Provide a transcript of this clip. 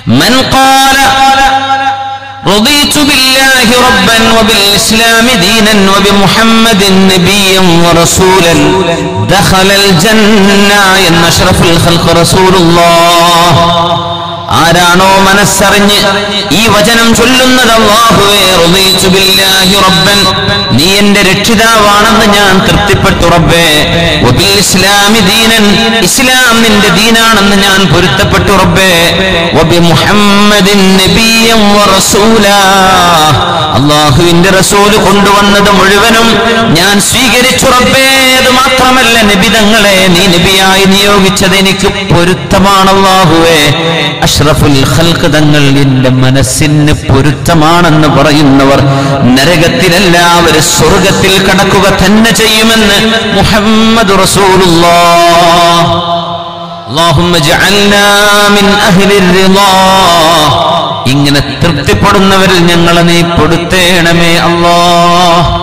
من قال رضيت بالله ربا وبالإسلام دينا وبمحمد نبيا ورسولا دخل الجنة إن أشرف الخلق رسول الله. ആരാണോ മനസ്സറിഞ്ഞ് ഈ വചനം ചൊല്ലുന്നത് അല്ലാഹുവേ റളീതു ബില്ലാഹി റബ്ബൻ, നീ എന്റെ രക്ഷിതാവാണെന്ന് ഞാൻ തൃപ്തിപ്പെട്ടു റബ്ബേ, വബിൽ ഇസ്ലാമി ദീനൻ, ഇസ്ലാം നിന്റെ ദീനാണെന്ന് ഞാൻ പൊരുത്തപ്പെട്ടു റബ്ബേ, വബി മുഹമ്മദിൻ നബിയ്യൻ വറസൂലാ, അല്ലാഹുവിന്റെ റസൂൽ കൊണ്ടുവന്നത് മുഴുവനും ഞാൻ സ്വീകരിച്ചു റബ്ബേ. അത് മാത്രമല്ല നബി തങ്ങളെ നീ നബിയായി നിയോഗിച്ചത് എനിക്ക് പൊരുത്തമാണ് അല്ലാഹുവേ. അഷ്റഫുൽ ഖൽഖ് തങ്ങൾ എന്റെ മനസ്സിന് പൊരുത്തമാണെന്ന് പറയുന്നവർ നരകത്തിലല്ല, അവർ സ്വർഗത്തിൽ കടക്കുക തന്നെ ചെയ്യുമെന്ന് മുഹമ്മദ് റസൂലുള്ളാഹ്. അല്ലാഹുമ്മ ജഅൽനാ മിൻ അഹ്ലിർ റിളാ, ഇങ്ങനെ തൃപ്തിപ്പെടുന്നവരിൽ ഞങ്ങളെ നീ പെടുത്തേണമേ അല്ലാഹ്.